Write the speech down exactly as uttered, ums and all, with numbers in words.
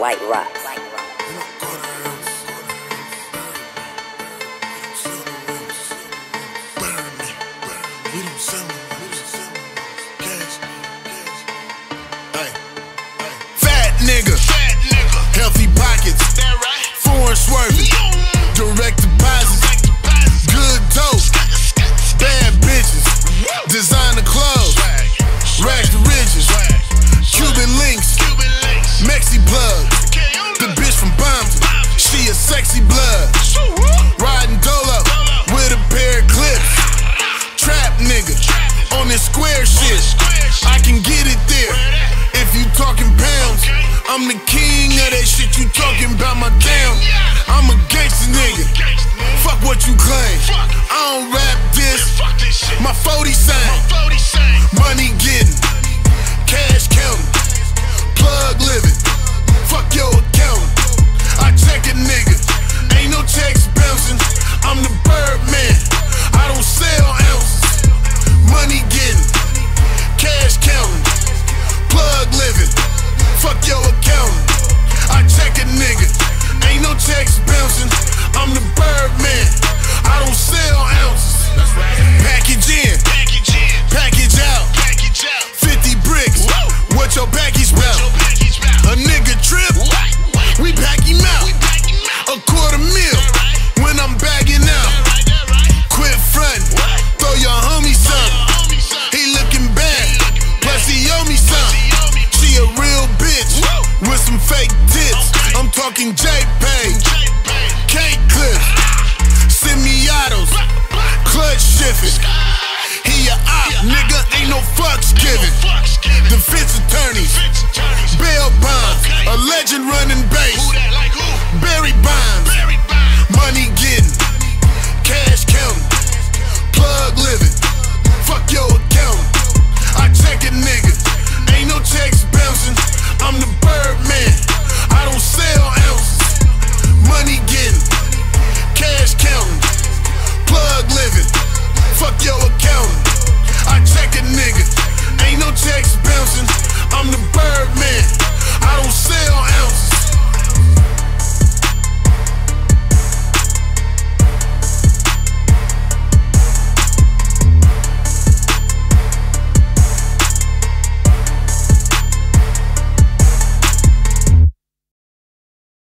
Light Rocks. Fat nigga, healthy pockets, foreign swerving, direct deposits, good dope, bad bitches, designer clothes, rags to riches, Cuban links, Mexi plug, the bitch from Bompton, she a sexy blood, riding dolo with a pair of clips, trap nigga, on this square shit, I can get it there. If you talking pounds, I'm the king of that shit. You talking about my town, I'm a gangster nigga. Fuck what you claim, I don't rap this. My forty sign, money getting, cash counting, plug living. Fuck your accountant, I check a nigga, ain't no checks bouncing. I'm the Birdman, I don't sell ounces. Money getting, cash counting, plug living. Fuck your accountant, I check a nigga, ain't no checks bouncing. I'm the Birdman, I don't sell ounces. Package in, package out, fifty bricks, what your package bout? A nigga trip, we pack him out. A quarter mil, when I'm bagging out. Quit frontin', throw your homie something. He looking bad, plus he owe me something. She a real bitch, with some fake tits. I'm talking JPEG, cake clips, semi-autos, clutch shifting. He a op, nigga, ain't no fucks given. Defense attorneys, bail bonds, a legend running base, Barry Bonds.